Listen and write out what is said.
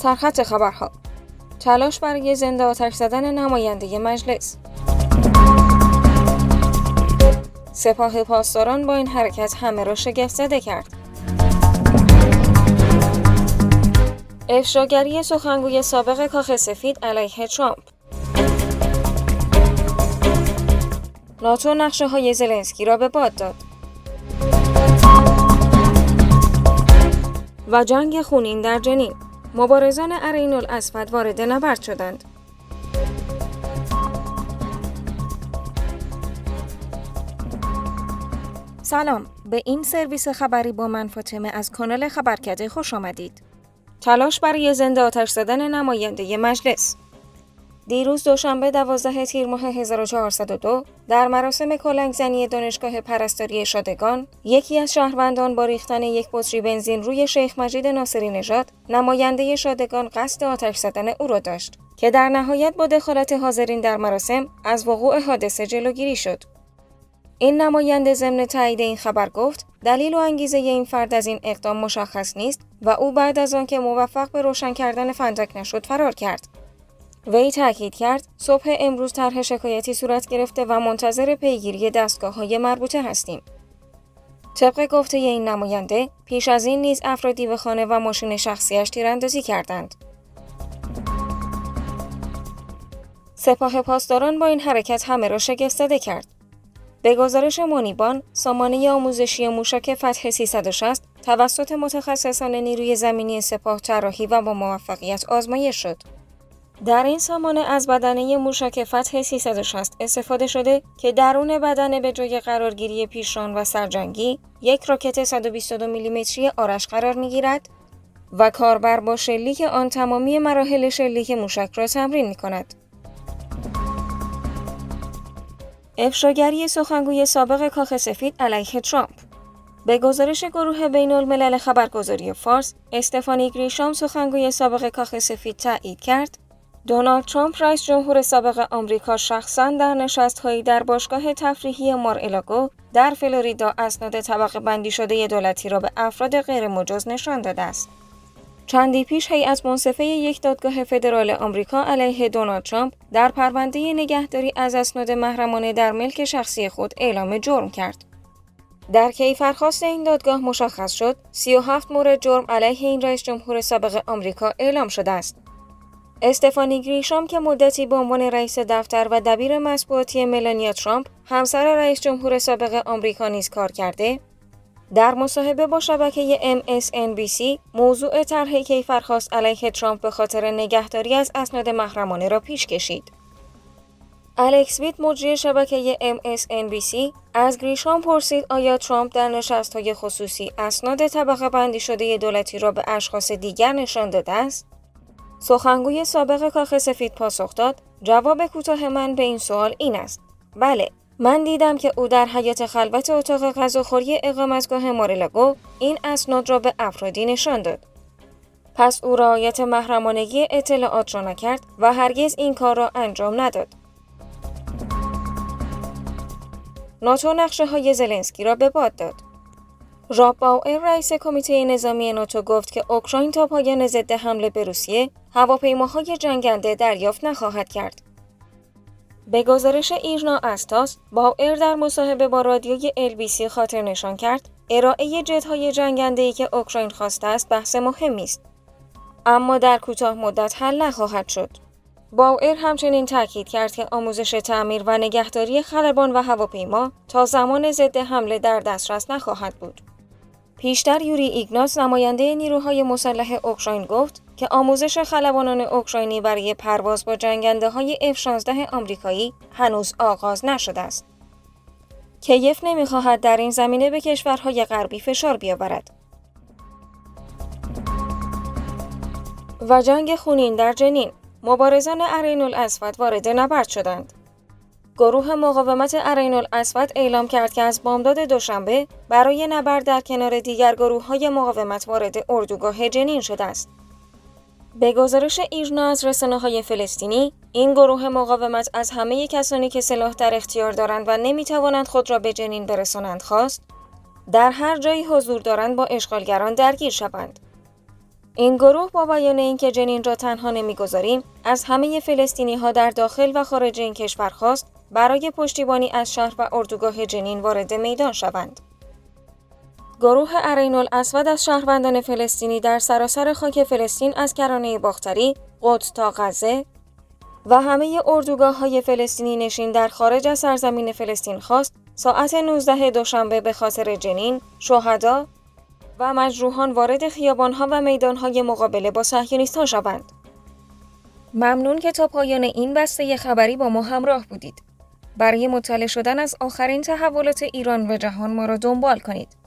سرخط خبرها: تلاش برای زنده آتش زدن نماینده مجلس. سپاه پاسداران با این حرکت همه را شگفت‌زده کرد. افشاگری سخنگوی سابق کاخ سفید علیه ترامپ. ناتو نقشه‌های زلنسکی را به باد داد. و جنگ خونین در جنین. مبارزان عرین الاسود وارد نبرد شدند. سلام، به این سرویس خبری با من فاطمه از کانال خبرکده خوش آمدید. تلاش برای زنده آتش زدن نماینده مجلس. دیروز دوشنبه 12 تیر ماه 1402 در مراسم کلنگ‌زنی دانشگاه پرستاری شادگان، یکی از شهروندان با ریختن یک بطری بنزین روی شیخ مجید ناصری نژاد، نماینده شادگان، قصد آتش زدن او را داشت که در نهایت با دخالت حاضرین در مراسم از وقوع حادثه جلوگیری شد. این نماینده ضمن تایید این خبر گفت دلیل و انگیزه این فرد از این اقدام مشخص نیست و او بعد از آنکه موفق به روشن کردن فندک نشد فرار کرد. وی تاکید کرد صبح امروز طرح شکایتی صورت گرفته و منتظر پیگیری دستگاه‌های مربوطه هستیم. طبق گفته این نماینده، پیش از این نیز افرادی به خانه و ماشین شخصیش تیراندازی کردند. سپاه پاسداران با این حرکت همه را شگفت‌زده کرد. به گزارش منیبان، سامانه آموزشی موشک فتح 360 توسط متخصصان نیروی زمینی سپاه طراحی و با موفقیت آزمایش شد. در این سامانه از بدنه موشک فتح 360 استفاده شده که درون بدنه به جای قرارگیری پیشران و سرجنگی، یک راکت 122 میلیمتری آرش قرار می‌گیرد و کاربر با شلیک آن تمامی مراحل شلیک موشک را تمرین می‌کند. افشاگری سخنگوی سابق کاخ سفید علیه ترامپ. به گزارش گروه بین‌الملل خبرگزاری فارس، استفانی گریشام سخنگوی سابق کاخ سفید تایید کرد دونالد ترامپ رئیس جمهور سابق آمریکا شخصاً در نشست‌هایی در باشگاه تفریحی مار-الاگو در فلوریدا اسناد طبقه بندی شده دولتی را به افراد غیرمجاز نشان داده است. چندی پیش هیئت منصفه یک دادگاه فدرال آمریکا علیه دونالد ترامپ در پرونده نگهداری از اسناد محرمانه در ملک شخصی خود اعلام جرم کرد. در کیفرخواست این دادگاه مشخص شد 37 مورد جرم علیه این رئیس جمهور سابق آمریکا اعلام شده است. استفانی گریشام که مدتی به عنوان رئیس دفتر و دبیر مطبوعاتی ملانیا ترامپ، همسر رئیس جمهور سابق آمریکا نیز کار کرده، در مصاحبه با شبکه MSNBC موضوع طرح کیفرخواست علیه ترامپ به خاطر نگهداری از اسناد محرمانه را پیش کشید. الکس ویت مجری شبکه MSNBC از گریشام پرسید آیا ترامپ در نشست‌های خصوصی اسناد طبقه بندی شده دولتی را به اشخاص دیگر نشان داده است؟ سخنگوی سابق کاخ سفید پاسخ داد جواب کوتاه من به این سوال این است: بله، من دیدم که او در حیاط خلوت اتاق غذاخوری اقامتگاه مار-الاگو این اسناد را به افرادی نشان داد. پس او رعایت محرمانگی اطلاعات را نکرد و هرگز این کار را انجام نداد. ناتو نقشه‌های زلنسکی را به باد داد. ژاب باوئر رئیس کمیته نظامی ناتو گفت که اوکراین تا پایان ضد حمله به روسیه هواپیماهای جنگنده دریافت نخواهد کرد. به گزارش ایرنا استاس، باوئر در مصاحبه با رادیوی LBC خاطر نشان کرد ارائه جت‌های جنگنده‌ای که اوکراین خواسته است بحث مهمی است، اما در کوتاه مدت حل نخواهد شد. باوئر همچنین تاکید کرد که آموزش تعمیر و نگهداری خلبان و هواپیما تا زمان ضد حمله در دسترس نخواهد بود. پیشتر یوری ایگناس نماینده نیروهای مسلح اوکراین گفت که آموزش خلبانان اوکراینی برای پرواز با جنگنده‌های F-16 آمریکایی هنوز آغاز نشده است. کیف نمی‌خواهد در این زمینه به کشورهای غربی فشار بیاورد. و جنگ خونین در جنین. مبارزان عرین الاسود وارد نبرد شدند. گروه مقاومت عرین الاسود اعلام کرد که از بامداد دوشنبه برای نبرد در کنار دیگر گروه‌های مقاومت وارد اردوگاه جنین شده است. به گزارش ایرنا از رسانه‌های فلسطینی، این گروه مقاومت از همه کسانی که سلاح در اختیار دارند و نمی‌توانند خود را به جنین برسانند خواست در هر جایی حضور دارند با اشغالگران درگیر شوند. این گروه با بیان اینکه جنین را تنها نمی‌گذاریم، از همه فلسطینی‌ها در داخل و خارج این کشور خواست برای پشتیبانی از شهر و اردوگاه جنین وارد میدان شوند. گروه عرین الاسود از شهروندان فلسطینی در سراسر خاک فلسطین از کرانه باختری، قدس تا غزه و همه اردوگاه‌های فلسطینی نشین در خارج از سرزمین فلسطین خواست ساعت 19 دوشنبه به خاطر جنین، شهدا و مجروحان وارد خیابان‌ها و میدان‌های مقابله با صهیونیست‌ها شوند. ممنون که تا پایان این بسته خبری با ما همراه بودید. برای مطلع شدن از آخرین تحولات ایران و جهان ما را دنبال کنید.